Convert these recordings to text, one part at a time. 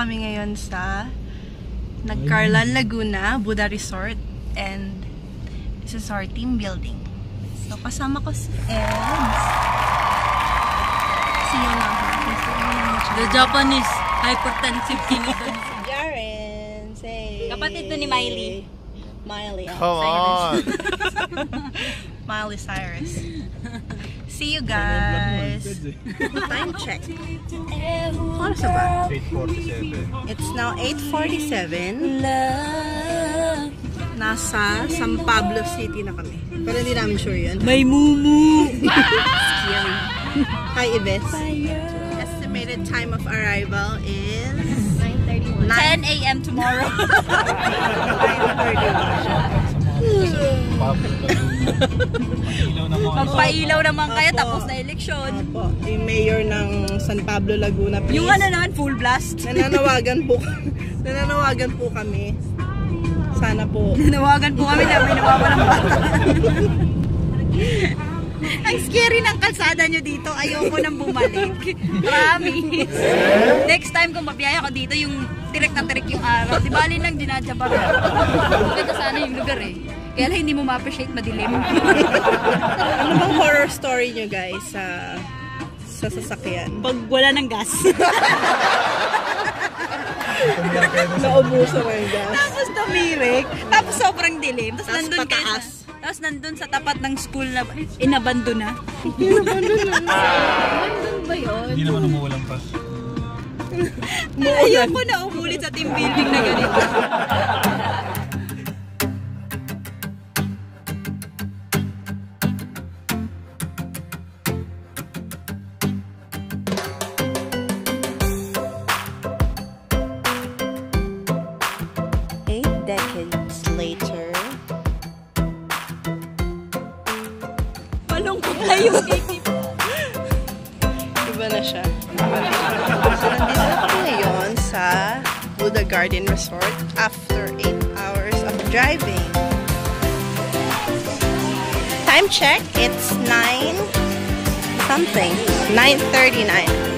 kami ngayon sa Nagcarlan, Laguna, Buddha Resort. And this is our team building. So, kasama ko si Eds. Siya na. The Japanese hypertensive clinical. Jaren, say. Kapatid to ni Miley. Miley. Come on. Miley Cyrus. See you guys. Time check. Ano sa ba? 8:47. It's now 8:47. Nasa San Pablo City na kami. Pero hindi namin sure yun. May mumu. Scary. Hi, Ives. Estimated time of arrival is 9:31. 10 a.m. tomorrow. 9:30. Magpailaw naman kayo tapos na eleksyon. Opo, yung mayor ng San Pablo, Laguna, please. Yung ano naman, full blast. Nananawagan po kami. Sana po. Nanawagan po kami na may nawawalang bata. Ang scary ng kalsada nyo dito. Ayoko nang bumalik. Promise. Next time kung mabiyaya ko dito, yung tirik na tirik yung araw. Di bali lang dinadyabar. Maganda sana yung lugar eh. Kaya lang hindi mo ma-appreciate madilim. Ano bang horror story nyo guys sa sasakyan? Pag wala ng gas. Naubusan mo yung gas. Tapos tumirik. Tapos sobrang dilim. Tapos Tapos nandun pataas. Tapos nandun sa tapat ng school na inabando na. Nandun ba yun? Hindi naman umuulan pa. Ayoko na umulit sa team building na ganito. Decades later. Malungkot na yung gatekeep. Iba na siya. So, nandito na kami ngayon sa Buddha Garden Resort after 8 hours of driving. Time check, it's 9 something. 9:39.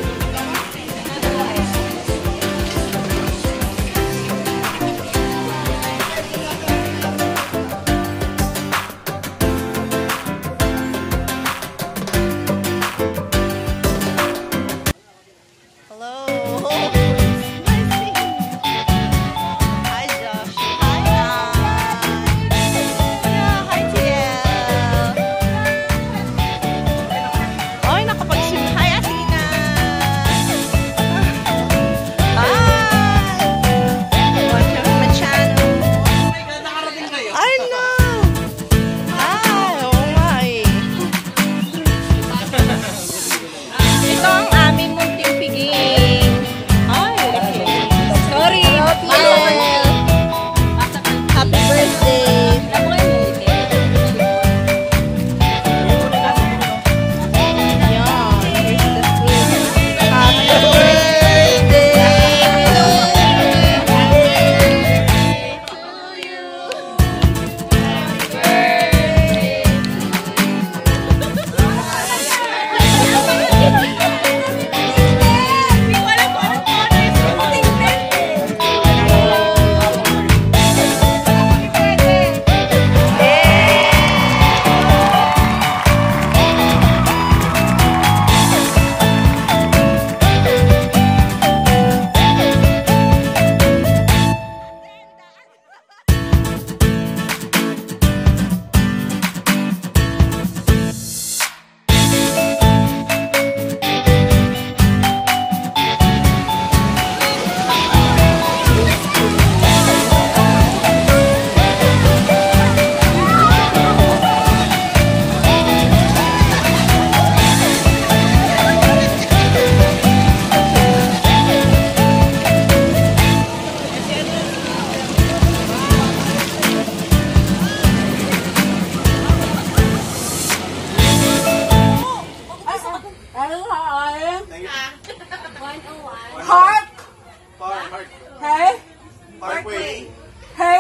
Parkway. Hey!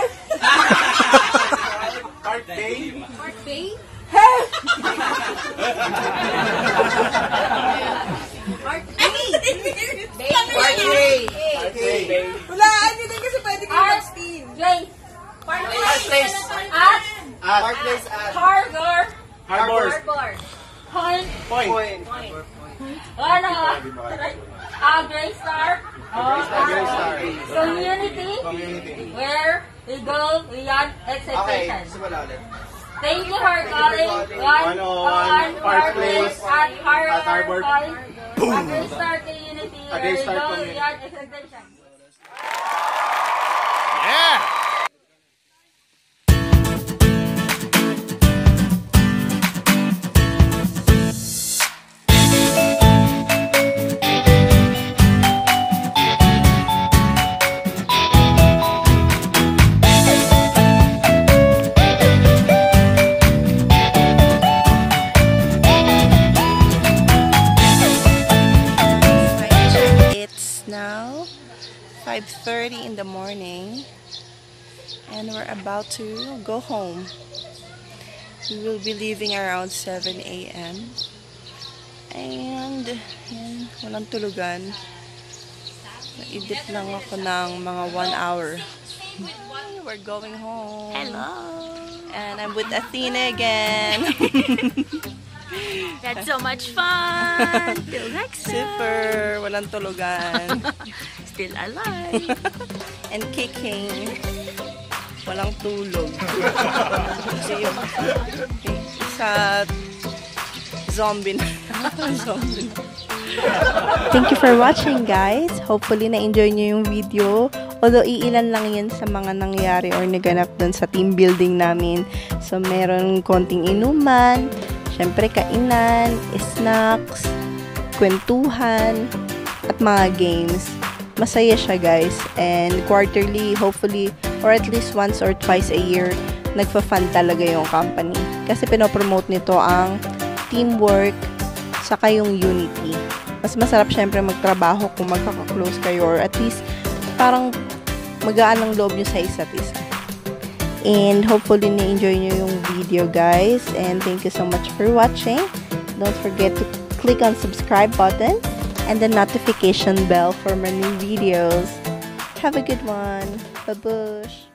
Park Bay. Park Bay? Hey! Park Bay! Parkway. Parkway. Place. At Park Place at Harbor. Harbor. Point. Point. Ano? Gray Star. Gray Star. Community. Where we go beyond Okay, expectations. simula ulit. Thank you for calling 101 Park Place at Harbor Point. Gray Star Community. Where we Star go Community. beyond expectations. Yeah! It's now 5:30 in the morning and we're about to go home. We will be leaving around 7 a.m. And yan, walang tulugan. Naidip lang ako ng mga 1 hour. We're going home. Hello. And I'm with Athena again. That's so much fun. Till next time. Super, walang tulugan. Still alive. And kicking. Walang tulog. Kasi yung isa zombie na. Zombie na. Thank you for watching, guys. Hopefully na-enjoy nyo yung video. Although iilan lang yun sa mga nangyari or naganap dun sa team building namin. So meron konting inuman, syempre kainan, snacks, kwentuhan, at mga games. Masaya siya, guys. And quarterly, hopefully, or at least once or twice a year, nagpa-fund talaga yung company. Kasi pinopromote nito ang teamwork saka yung unity. Mas masarap syempre magtrabaho kung magkaka-close kayo or at least parang magaan ang loob nyo sa isa't isa. And hopefully na-enjoy nyo yung video, guys. And thank you so much for watching. Don't forget to click on subscribe button and the notification bell for my new videos. Have a good one. Babush!